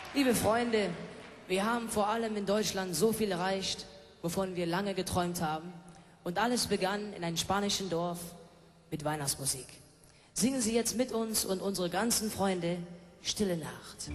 Liebe Freunde, wir haben vor allem in Deutschland so viel erreicht, wovon wir lange geträumt haben. Und alles begann in einem spanischen Dorf mit Weihnachtsmusik. Singen Sie jetzt mit uns und unsere ganzen Freunde Stille Nacht.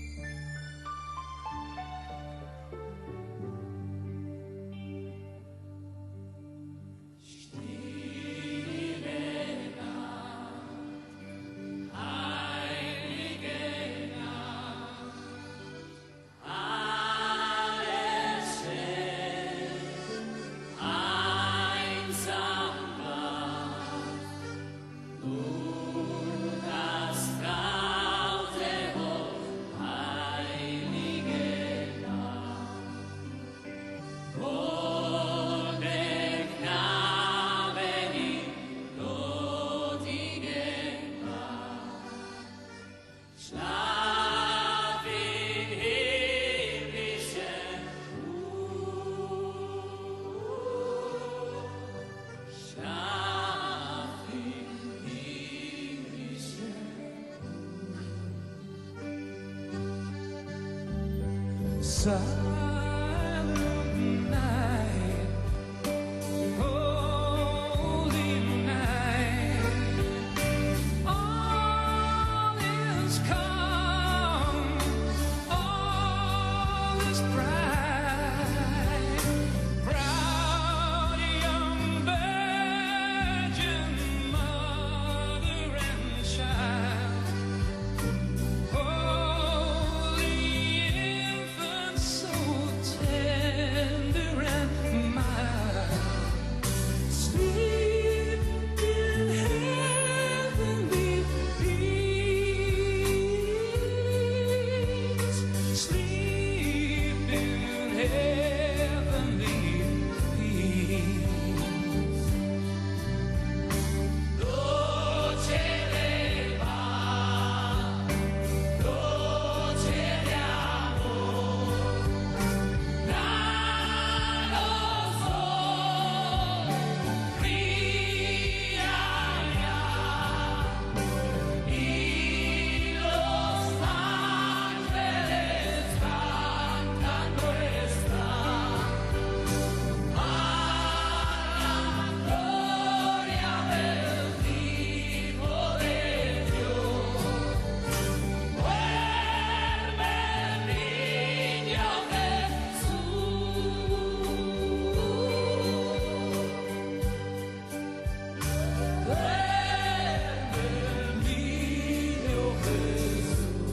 Silent night, holy night, all is calm, all is bright. Proud young virgin mother and child, holy infant, so tender and mild, sleep in heavenly peace, sleep in heavenly peace. Noche de paz, noche de amor, claro sol, brilla ya, y los ángeles cantan nuestra a la gloria del Hijo de Dios. Duerme niño Jesús, duerme niño Jesús.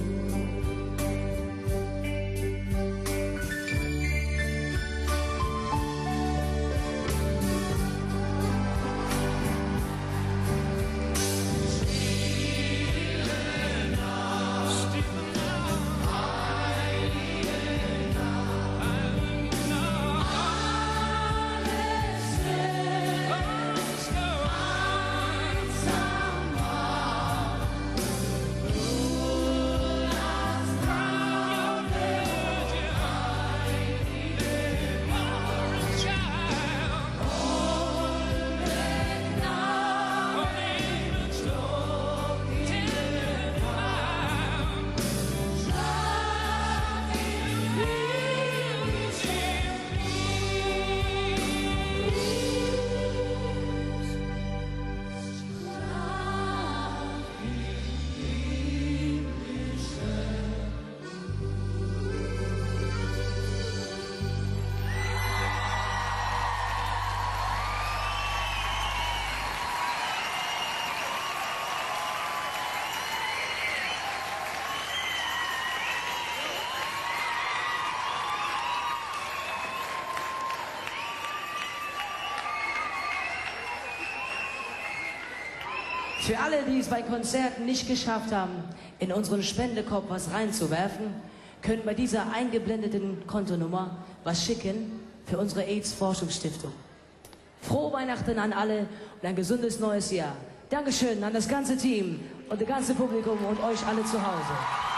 Für alle, die es bei Konzerten nicht geschafft haben, in unseren Spendekorb was reinzuwerfen, können bei dieser eingeblendeten Kontonummer was schicken für unsere AIDS-Forschungsstiftung. Frohe Weihnachten an alle und ein gesundes neues Jahr. Dankeschön an das ganze Team und das ganze Publikum und euch alle zu Hause.